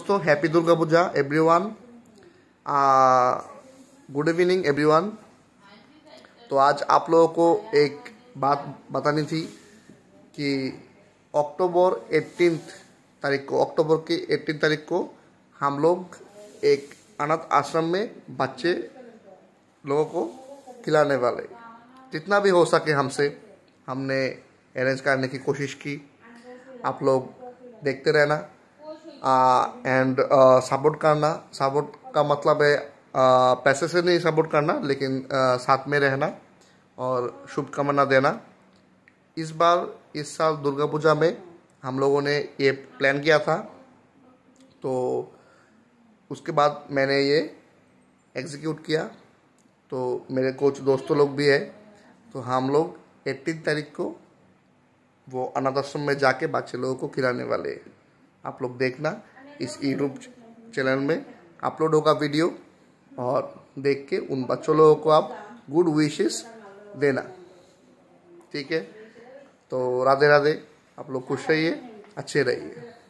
दोस्तों, happy Durga Puja everyone. Good evening everyone. तो आज आप लोगों को एक बात बतानी थी कि अक्टूबर की 18 तारीख को हम लोग एक अनाथ आश्रम में बच्चे लोगों को खिलाने वाले। जितना भी हो सके हमने अरेंज करने की कोशिश की। आप लोग देखते रहना एंड सपोर्ट करना। सपोर्ट का मतलब है पैसे से नहीं सपोर्ट करना, लेकिन साथ में रहना और शुभकामना देना। इस साल दुर्गा पूजा में हम लोगों ने ये प्लान किया था, तो उसके बाद मैंने ये एग्जीक्यूट किया। तो मेरे कुछ दोस्तों लोग भी है, तो हम लोग 18 तारीख को वो अनाथ आश्रम में जाके बच्चे लोगों को खिलाने वाले हैं। आप लोग देखना, इस यूट्यूब चैनल में अपलोड होगा वीडियो, और देख के उन बच्चों लोगों को आप गुड विशेस देना, ठीक है। तो राधे राधे। आप लोग खुश रहिए, अच्छे रहिए।